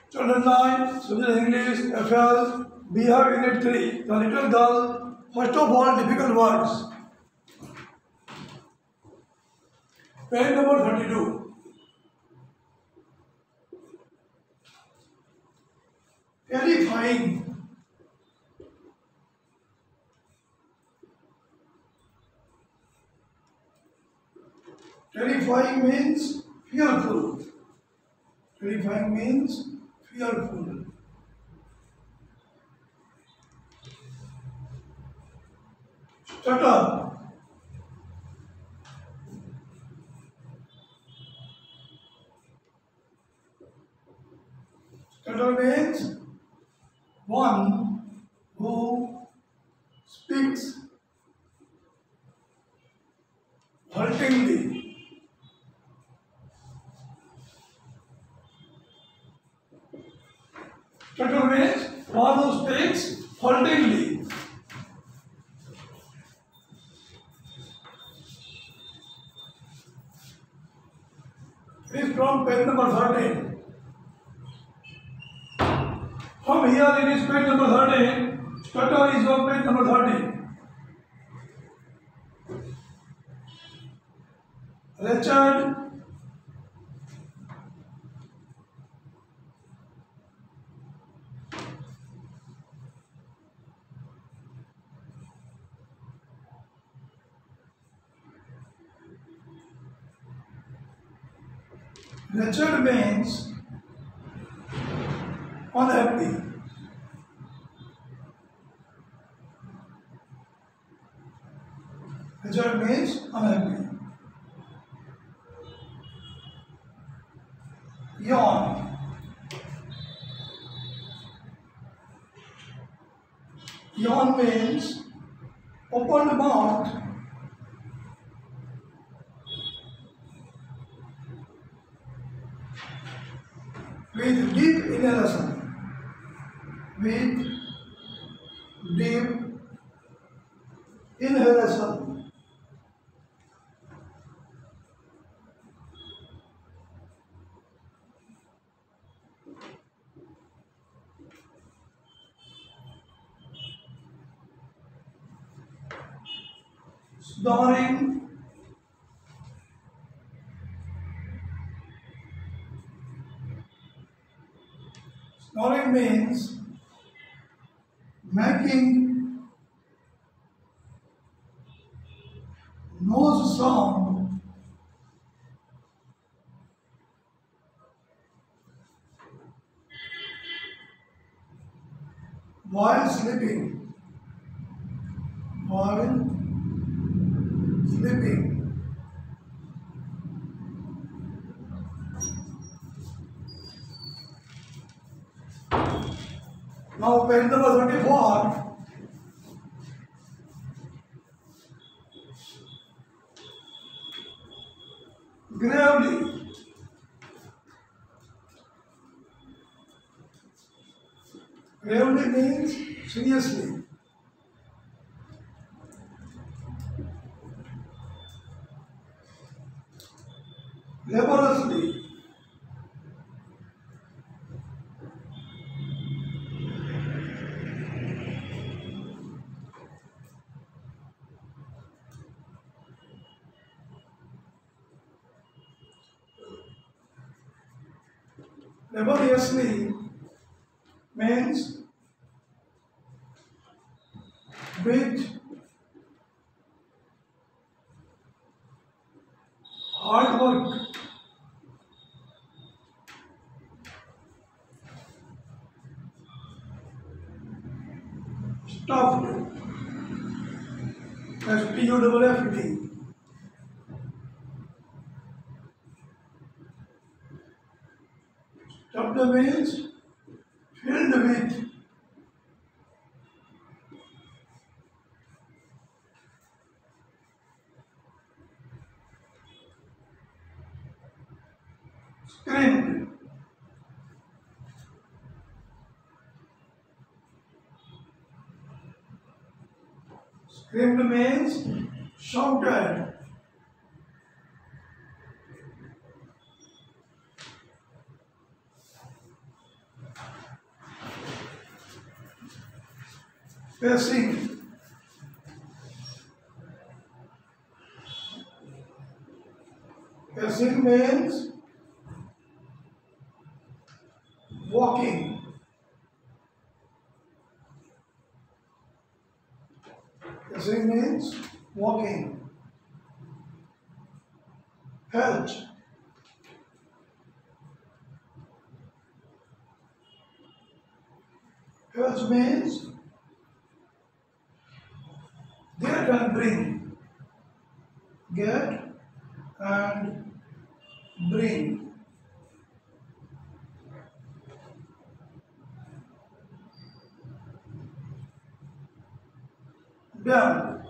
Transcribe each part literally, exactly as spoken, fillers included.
Children nine, Subject English, F L, Bihar Unit three. The little girl, first of all, difficult words. Page number thirty-two. Terrifying. Terrifying means fearful. Terrifying means fearful. Stutter. Stutter means one who speaks haltingly. Stutter means one who speaks haltingly. It is from page number thirteen. From here it is page number thirteen. Stutter is on page number thirteen. Wretched. Wretched means unhappy. Wretched means unhappy. Yawn. Yawn means open mouth. With deep inhalation. With deep inhalation. Snoring. Snoring means making nose sound while sleeping. While sleeping. Now page number twenty-four. Gravely. Gravely means seriously. Laboriously. Laboriously means with hard work. Stuffed. S T U F F T. Stuffed means filled with. Screamed. Screamed means shouted. Pacing. Pacing means walking. Pacing means walking. Health. Health means get and bring. Get and bring. Done.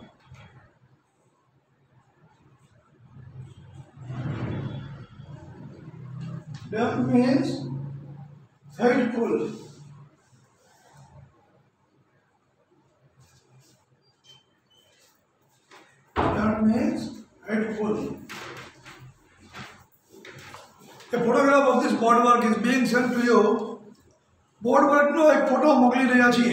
Done means faithful. Done means faithful. A photograph of this boardwalk is being sent to you. Boardwalk નો એક photo મોકલી રહ્યા છીએ.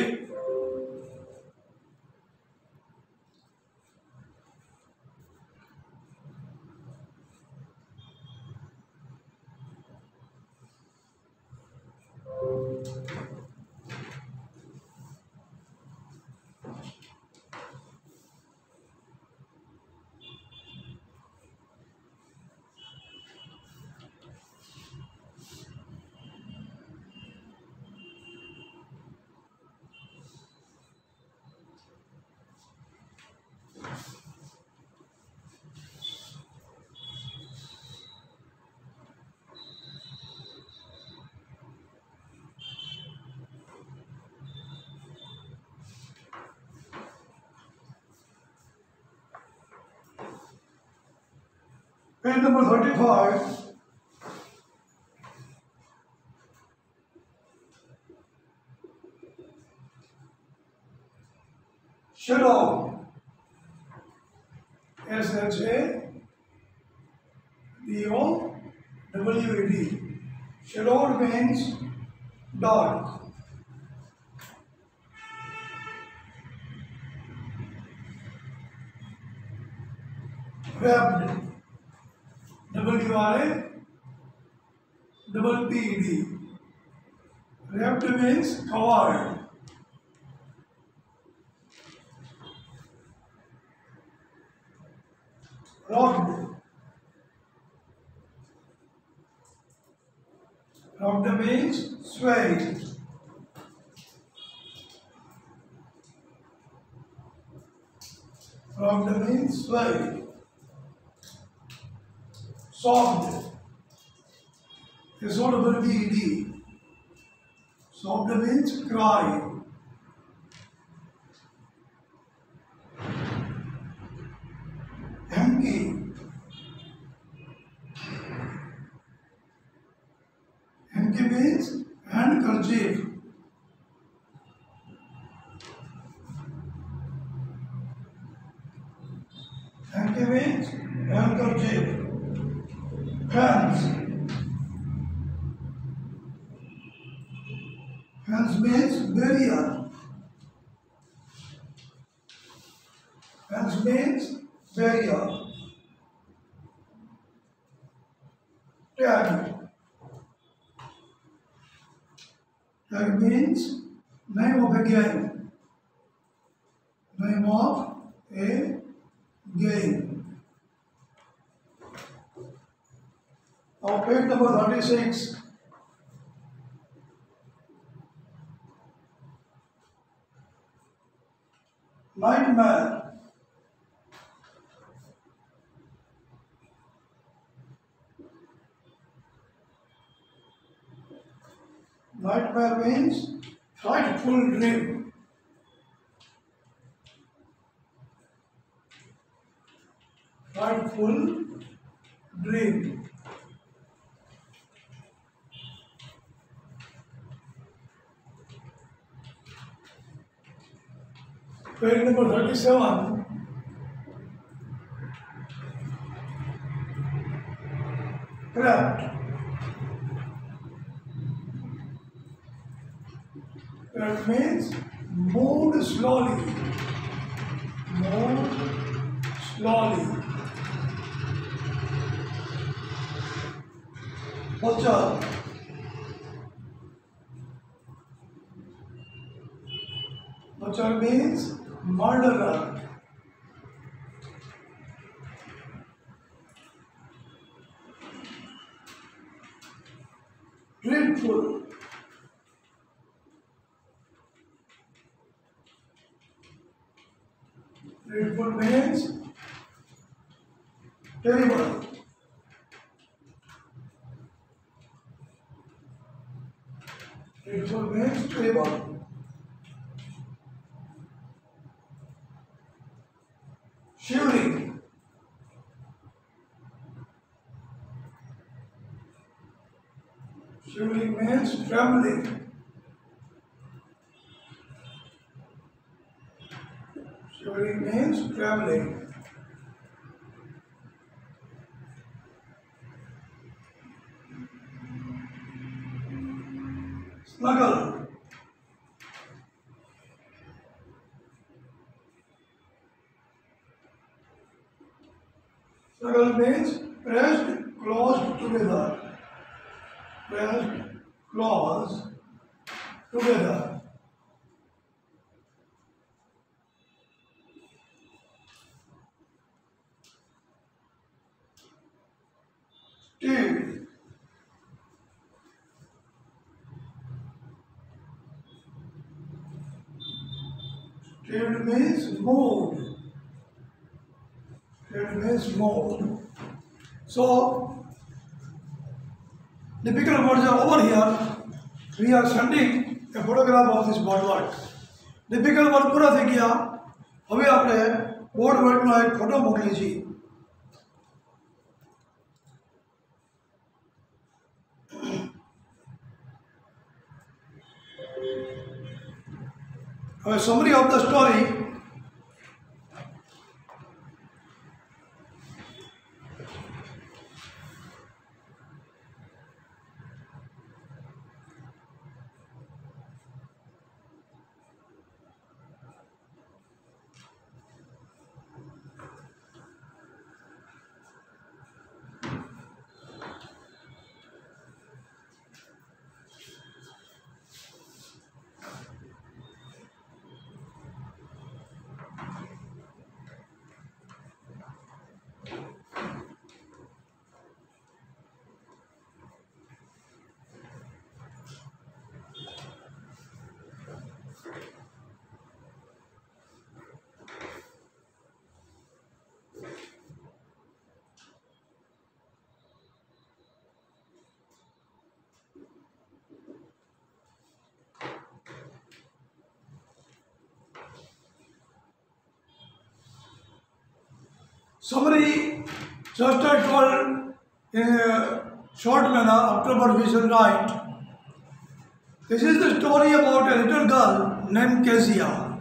Page number thirty-five. Shadow. S H A D O W A D. Shadowed means dark. Wrapped. W R A double P E D. Wrapped means covered. Rocked. Rocked means swayed. Rocked means swayed. Sobbed. S O W B E D. Sobbed means cry. Hanky. Hanky means handkerchief. Hanky means handkerchief. Hands. Hands means barrier. Hands means barrier. Tag. Tag means name of a game. Name of a game. Now page number thirty-six. Nightmare. Nightmare means frightful dream. Frightful dream. Page number thirty-seven. Craft. Craft means moved slowly, moved slowly. Butcher, butcher means murderer. Dreadful, dreadful means terrible. Dreadful means terrible. Shivering, shivering means trembling. Shivering means trembling. Snuggle, snuggle means pressed close together. Pressed close together. Steve, Steve means moved. Steve means moved. So, typical words are over here. We are sending a photograph of this boardwork. Typical work पूरा થઈ ગયા. હવે આપણે બોર્ડવર્કનો એક photo મોકલી છીએ. હવે summary of the story. Summary, just I told in a short manner, October we shall write. This is the story about a little girl named Kezia,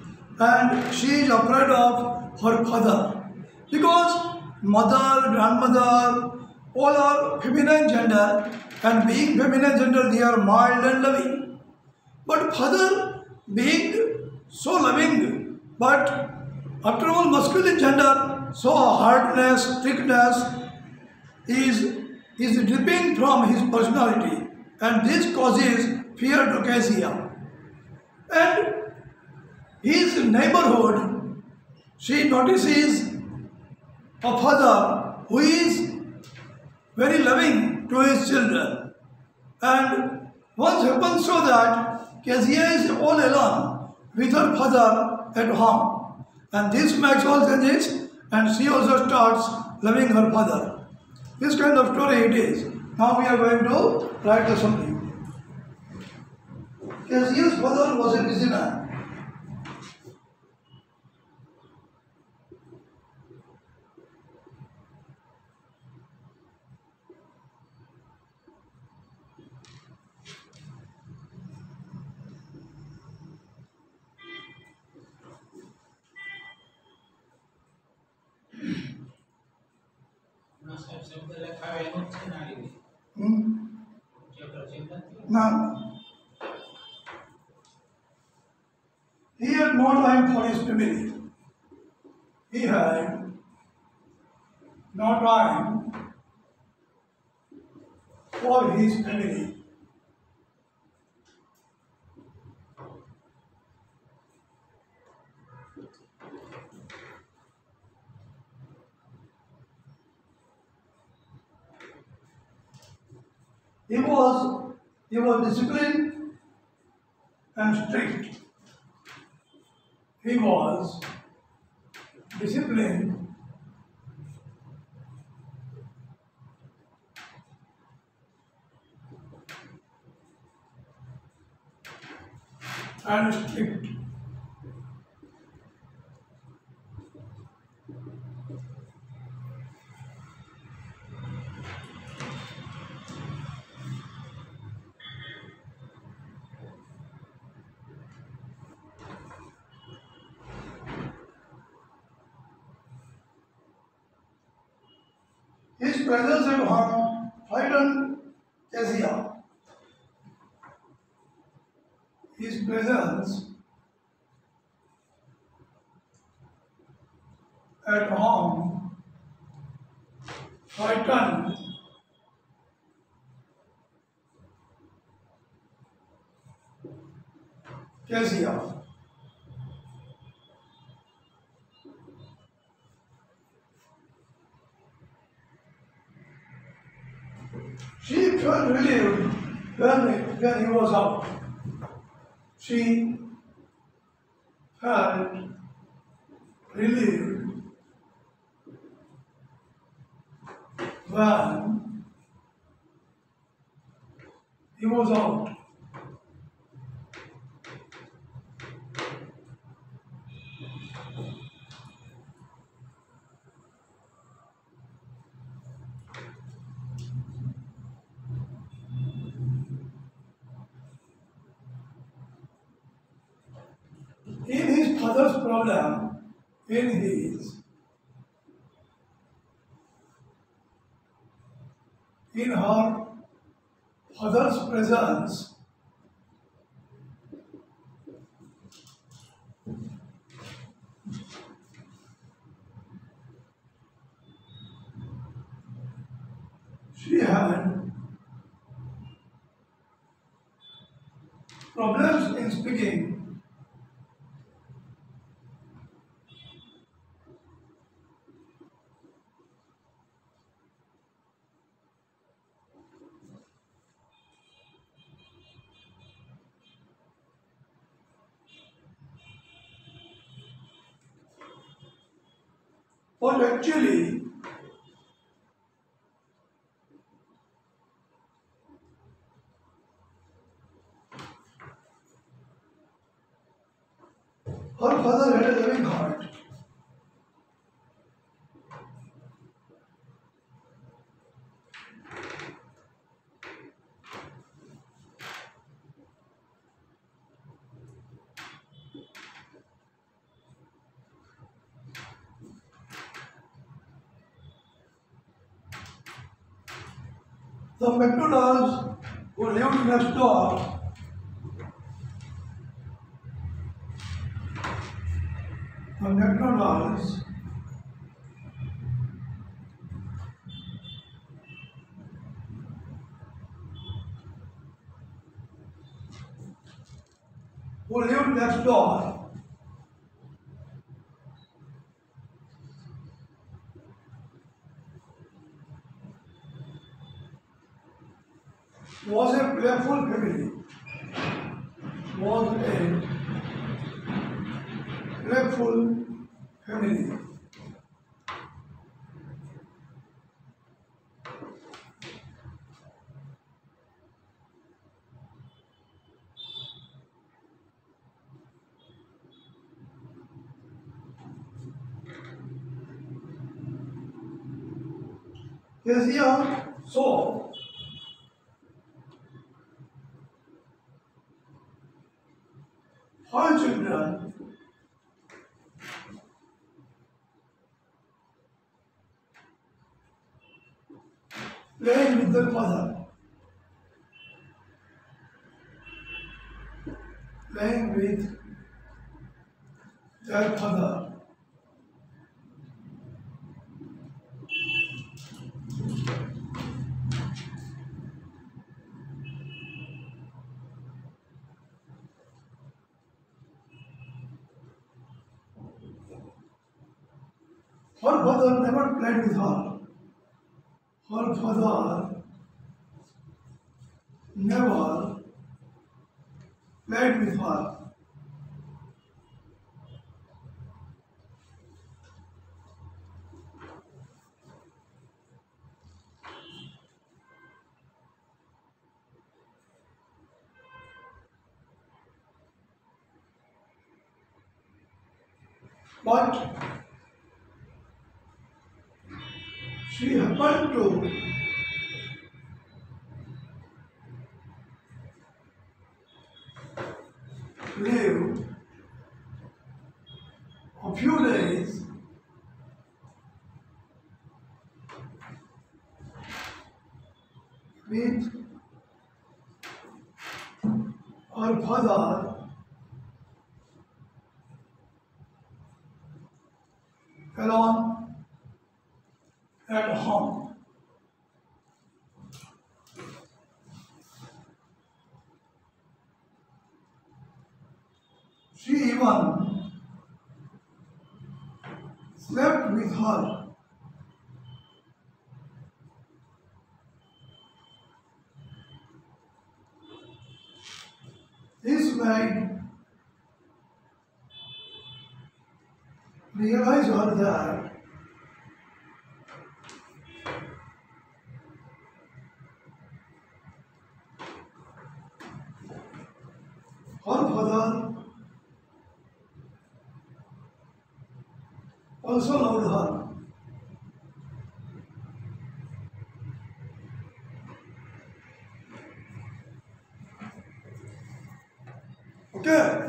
and she is afraid of her father because mother, grandmother, all are feminine gender, and being feminine gender they are mild and loving. But father being so loving, but after all masculine gender, so hardness, strictness is, is dripping from his personality, and this causes fear to Kezia. And his neighborhood, she notices a father who is very loving to his children. And once happens so that Kezia is all alone with her father at home. And this makes all changes, and she also starts loving her father. This kind of story it is. Now we are going to write the summary. Kezia's father was a busy man. Hmm? No. had no time for his family. He had no time for his family. He was, he was disciplined and strict. He was disciplined and strict. His presence at home frightened Kezia. His presence at home frightened Kezia. She felt relieved when, when he was out. She felt relieved when he was out. In his father's problem, in his, in her father's presence, she had problems in speaking. But actually, her father had a loving heart. The McDonald's who lived next door the McDonald's who lived next door was a playful family, was a playful family. Kezia saw her children playing with their mother, playing with their father. Her father never played with her. Her father never played with her. But she happened to live a few days with her father alone at home. She even slept with her. This made realize her that her father also loved her. Okay.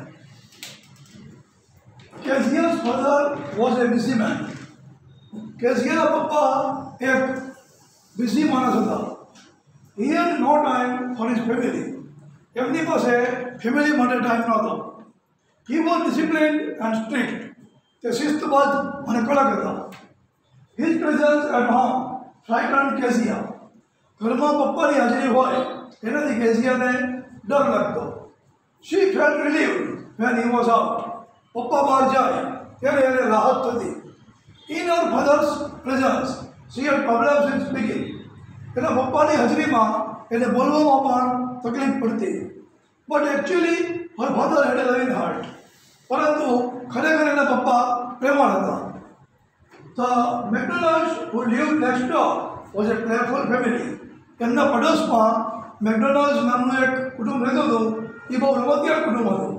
Kezia's father was a busy man. Kezia का पापा एक busy मानस होता. He had no time for his family. एमनी पास है family माने time ना था. He was disciplined and strict. ते शिस्तबद्ध माने कड़ा करता. His presence at home frightened Kezia. घर में पापा की हाजिरी हुई. इन्हें दी Kezia ने डर लगता. She felt relieved when he was out. पप्पा बाहर जाए, तेरे येरे राहत तो दी. In her father's presence, she had problems in speaking. तेरा पप्पा ने हजरी मां, इन्हें बोलने में पान तकलीफ पड़ती. But actually, her father had a loving heart. परंतु खरे खरे ना पप्पा प्रेमा था. The McDonald's who lived next door was a playful family. इन्ना पड़ोस मां McDonald's नामनो एक कुटुंब रहता तो ये बहुत रमतिया कुटुंब था.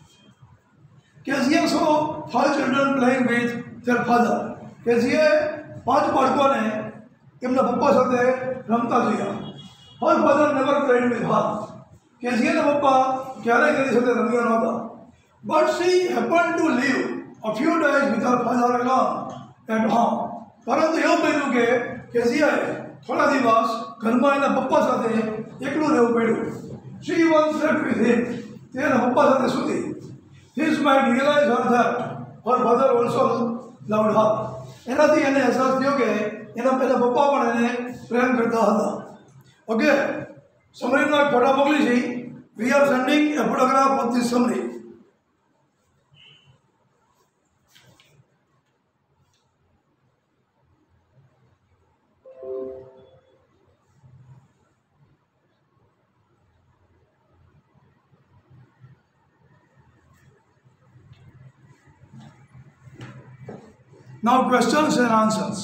Kezia saw five children playing with their father. Kezia पांच बालकों ने इमना पप्पा साथे रमता Zoya. Her father never played with her. Kezia ने पप्पा क्यारे करी साथे रमिया ना था. But she happened to live a few days with her father alone at home. परंतु यो पहलू के Kezia थोड़ा दिवस घर में इना पप्पा साथे एकलू रहू पड़ू. She once slept with him. तेरे पप्पा साथे सुती. His mind realized her that her father also loved her. एनाથી એને અહેસાસ થયો કે એના પહેલા પપ્પા પણ એને પ્રેમ કરતા હતા. ઓકે, સમરીનો એક ફોટો મોકલી છે. We are sending a photograph of this summary. Now questions and answers.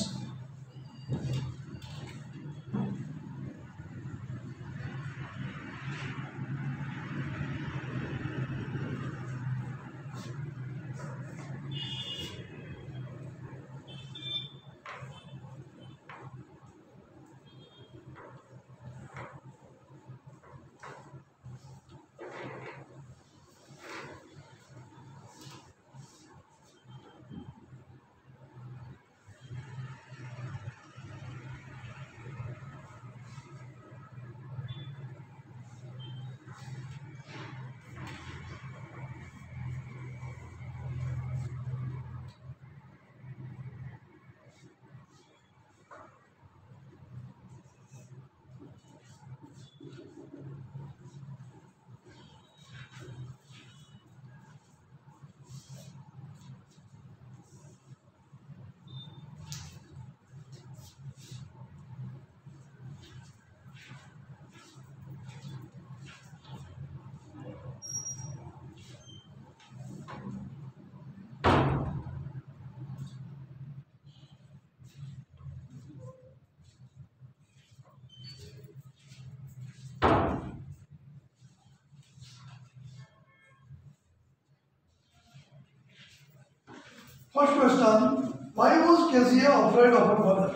First question, why was Kezia afraid of her mother?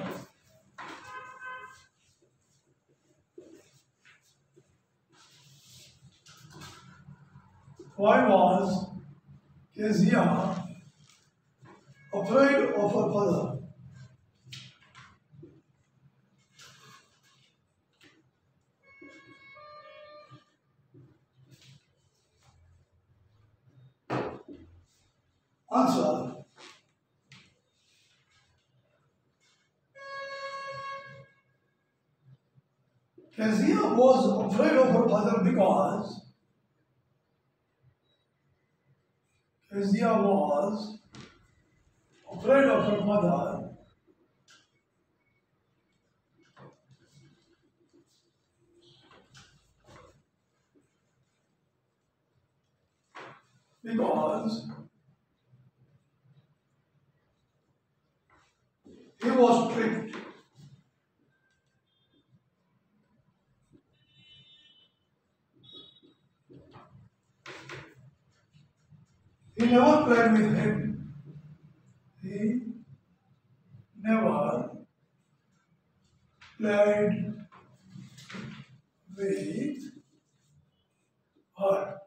Why was Kezia afraid of her father? Answer. Kezia was afraid of her father because Kezia was afraid of her mother because he was strict. He never played with him. He never played with her.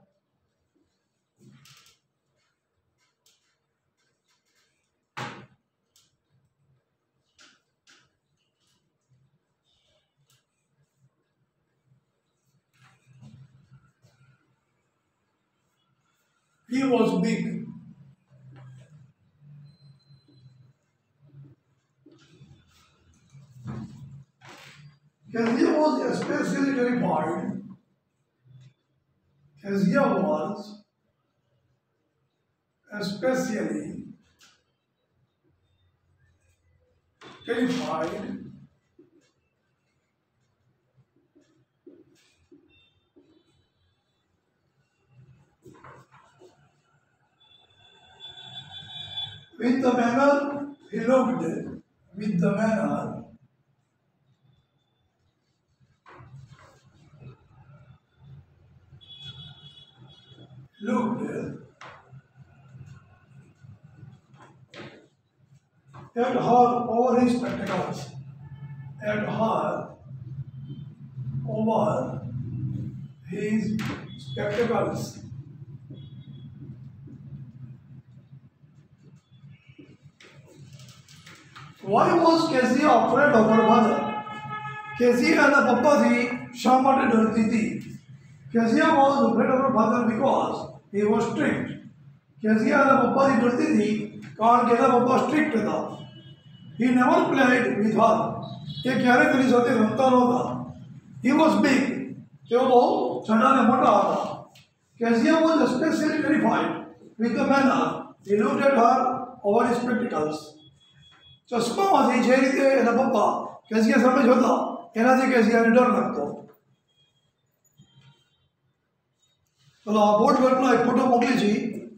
He was big. Kezia was especially terrified. Kezia was especially terrified with the manner he looked, with the manner looked at her over his spectacles, at her over his spectacles. Why was Kezia afraid of her mother? Kezia એના પપ્પાથી શા માટે ડરતી હતી? Kezia was afraid of her father because he was strict. Kezia એના પપ્પાથી ડરતી હતી કારણ કે એના પપ્પા સ્ટ્રિક્ટ હતા. He never played with her. એ ક્યારેય તેની સાથે રમતા નહોતા. He was big. તેઓ બહુ જાડા અને મોટા હતા. Kezia was especially terrified with the manner he looked at her over his spectacles. ચશ્મામાંથી જે રીતે એના પપ્પા કેઝિયા સામે જોતા એનાથી કેઝિયાને ડર લાગતો. ચલો આ બોર્ડ વર્કનો એક ફોટો મોકલી છે.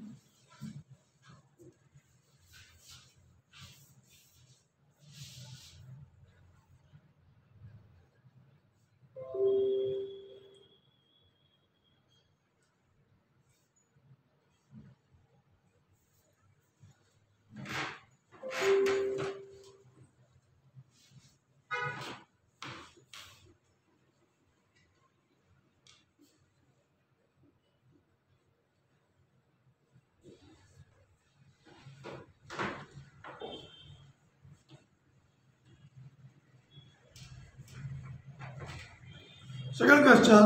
Second question,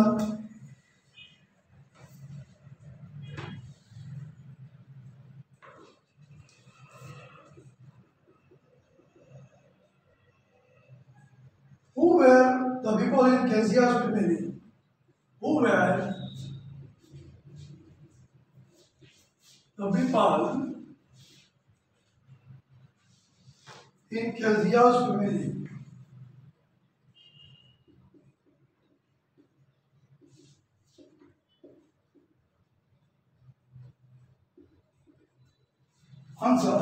who were the people in Kezia's family? Who were the people in Kezia's family? Answer.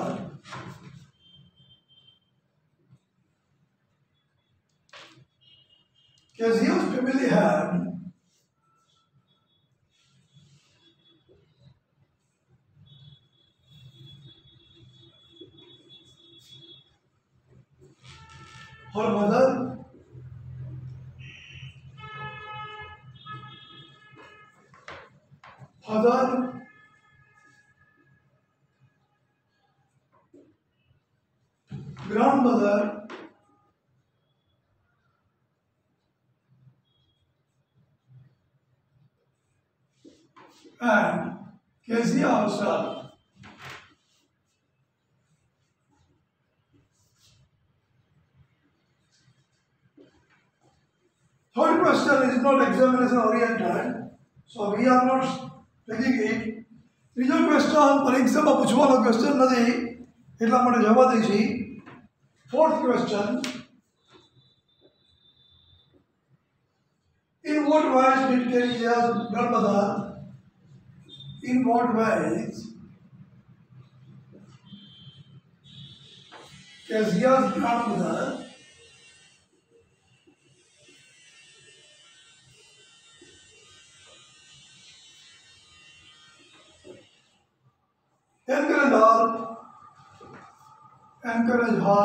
Kezia's family had her mother, father, grandmother, and Kezia herself. Third question is not examination oriented, so we are not taking it. ત્રીજો question પરીક્ષામાં પૂછવાનો question નથી એટલા માટે જવા દઈશી. Fourth question, in what ways did Kezia's grandmother, in what ways Kezia's grandmother encourage her, encourage her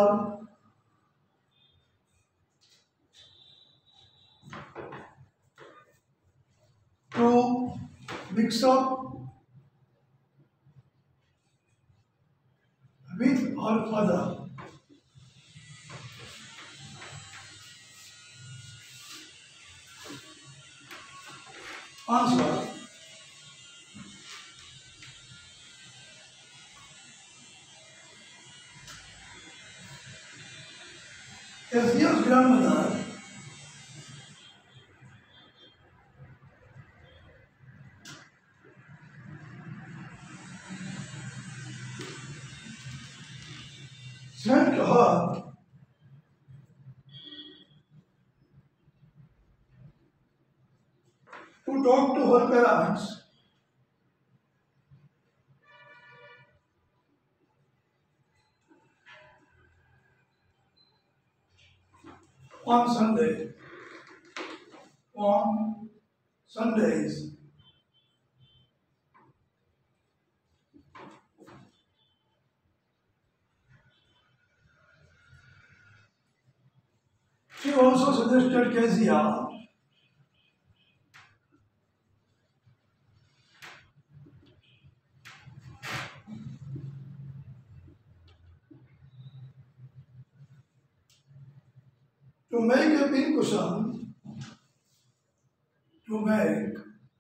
to mix up with her father. Answer. Kezia's grandmother sent her to talk to her parents on Sunday, on Sundays. She also suggested Kezia to make a pincushion, to make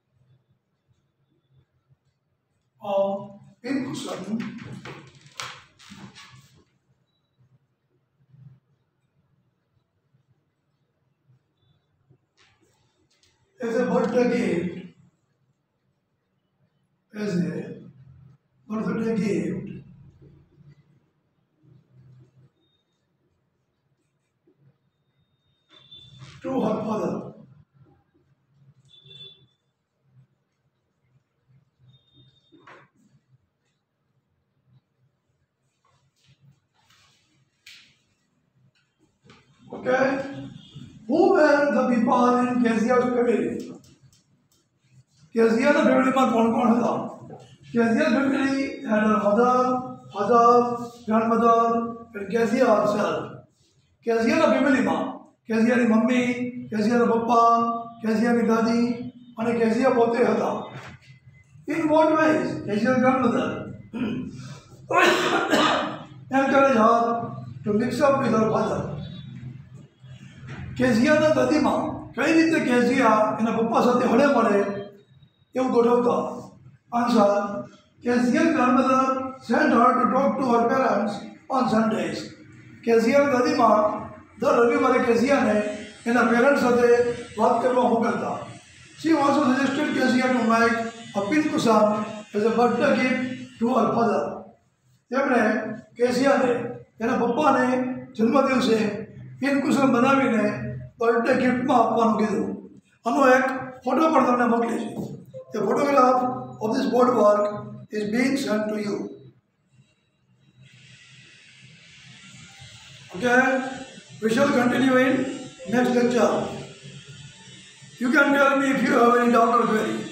a pincushion as a birthday gift, as a birthday gift to her father. Okay? Who were the people in Kezia's family? Kezia's family માં કોણ કોણ હતા? Kezia's family had her mother, father, grandmother, and Kezia herself. Kezia's family માં કેઝિયાની mummy, કેઝિયાના પપ્પા, કેઝિયાની દાદી અને કેઝિયા પોતે હતા. In what ways? Kezia's grandmother encouraged her to mix up with her father. કેઝિયાના દાદીમાં કઈ રીતે કેઝિયા એના પપ્પા સાથે હળે મળે એવું ગોઠવતા. Answer. Kezia's grandmother sent her to talk to her parents on Sundays. કેઝિયાના દાદીમાં દર રવિવારે કેઝિયાને એના પેરેન્ટ્સ સાથે વાત કરવા મોકલતા. She also suggested Kezia to make a pincushion as a birthday gift to her father. તેમણે કેઝિયાને એના પપ્પાને જન્મદિવસે પિનકુશન બનાવીને બર્થડે ગિફ્ટમાં આપવાનું કીધું. આનો એક ફોટો પણ તમને મોકલી છે. The photograph of this boardwalk is being sent to you. Okay? We shall continue in next lecture. You can tell me if you have any doubt or query.